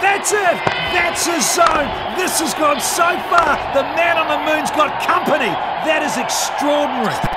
That's it! That's his zone! This has gone so far, the man on the moon's got company! That is extraordinary!